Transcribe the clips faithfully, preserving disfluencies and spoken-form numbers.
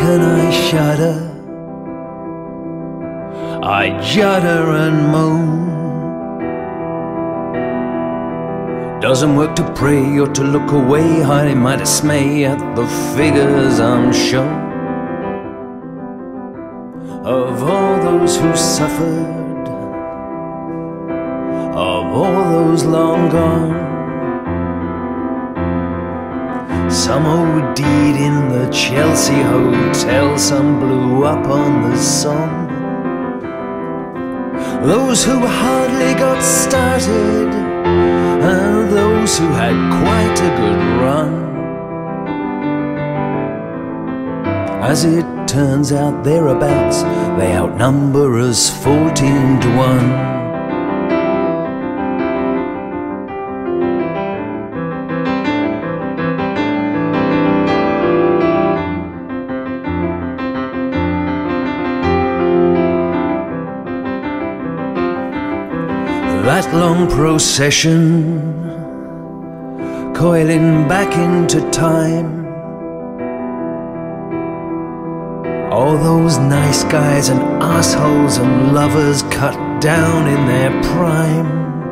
can I shudder? I judder and moan. Doesn't work to pray or to look away, hiding my dismay at the figures I'm shown. Of all those who suffered, of all those long gone, some OD'd in the Chelsea hotel, some blew up on the Somme. Those who hardly got started, and those who had quite a good run. As it turns out, thereabouts, they outnumber us fourteen to one. That long procession, coiling back into time. All those nice guys and assholes and lovers cut down in their prime.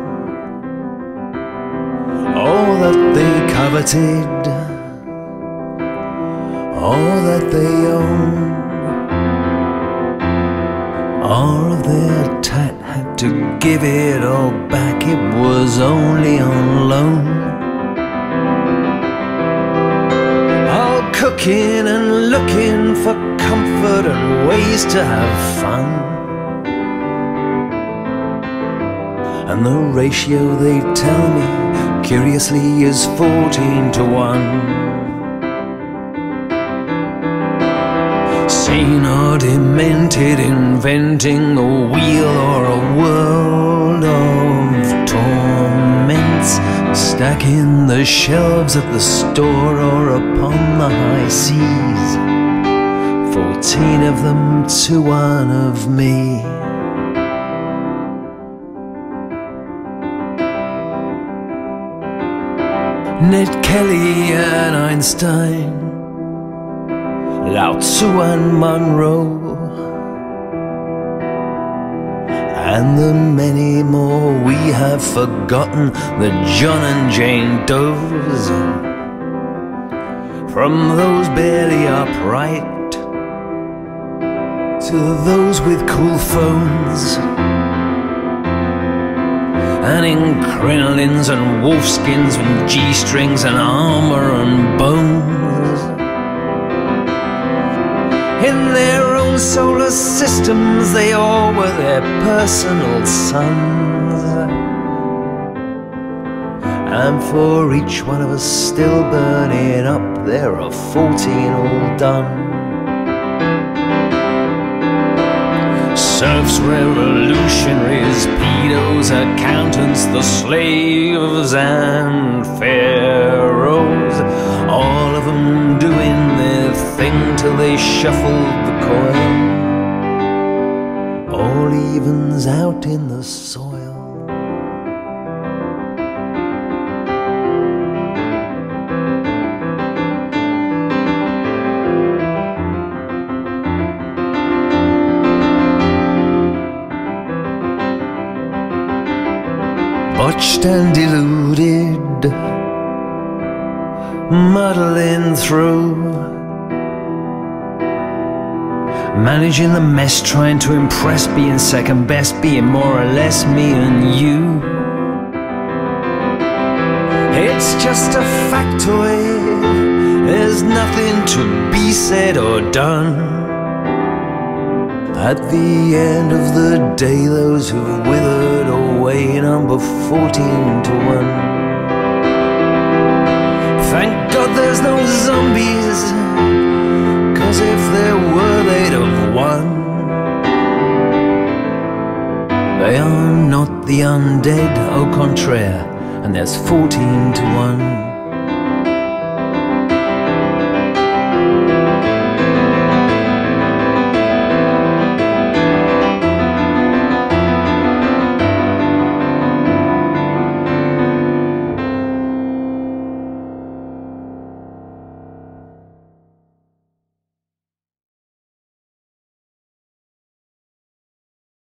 All that they coveted, all that they own, all of their tat had to give it all back. It was only on loan. All cooking and looking for comfort and ways to have fun. And the ratio, they tell me, curiously is fourteen to one. Sane or demented, inventing a wheel or a world of torments, stacking the shelves at the store or upon the high seas. Fourteen of them to one of me. Ned Kelly and Einstein, Lao Tzu and Monroe, and the many more we have forgotten, the John and Jane Does. From those barely upright to those with cool phones, and in crinolines and wolfskins and G-strings and armor and bones. In their own solar systems, they all were their personal sons. And for each one of us still burning up, there are fourteen all done. Serfs, revolutionaries, pedos, accountants, the slaves and pharaohs, all of them doing their thing till they shuffled the coin. All evens out in the soil. Botched and deluded, muddling through, managing the mess, trying to impress, being second best, being more or less me and you. It's just a factoid, there's nothing to be said or done. At the end of the day, those who've withered away number fourteen to one. Thank God there's no zombies, 'cause if there were they'd have won. They are not the undead, au contraire, and there's fourteen to one.